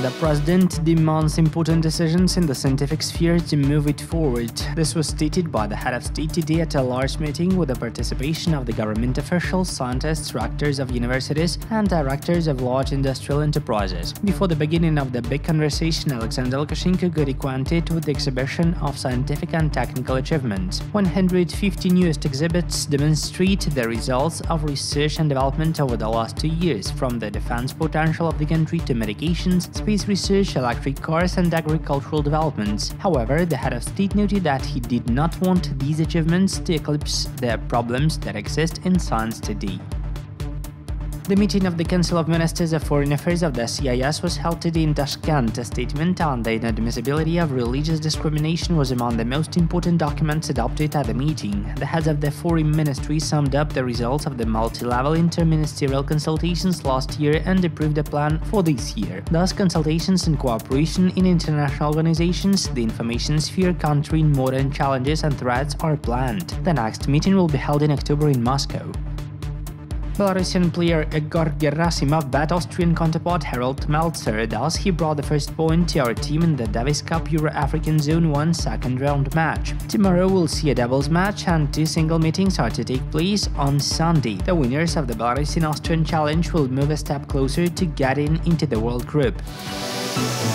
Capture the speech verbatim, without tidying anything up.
The president demands important decisions in the scientific sphere to move it forward. This was stated by the head of state today at a large meeting with the participation of the government officials, scientists, rectors of universities, and directors of large industrial enterprises. Before the beginning of the big conversation, Alexander Lukashenko got acquainted with the exhibition of scientific and technical achievements. one hundred fifty newest exhibits demonstrate the results of research and development over the last two years, from the defense potential of the country to medications, space research, electric cars, and agricultural developments. However, the head of state noted that he did not want these achievements to eclipse the problems that exist in science today. The meeting of the Council of Ministers of Foreign Affairs of the C I S was held today in Tashkent. A statement on the inadmissibility of religious discrimination was among the most important documents adopted at the meeting. The heads of the Foreign Ministry summed up the results of the multi-level interministerial consultations last year and approved a plan for this year. Thus, consultations and cooperation in international organizations, the information sphere, countering modern challenges and threats are planned. The next meeting will be held in October in Moscow. Belarusian player Egor Gerasimov bet Austrian counterpart Harald Meltzer, thus he brought the first point to our team in the Davis Cup Euro-African Zone one second round match. Tomorrow we'll see a doubles match and two single meetings are to take place on Sunday. The winners of the Belarusian Austrian Challenge will move a step closer to getting into the World Group.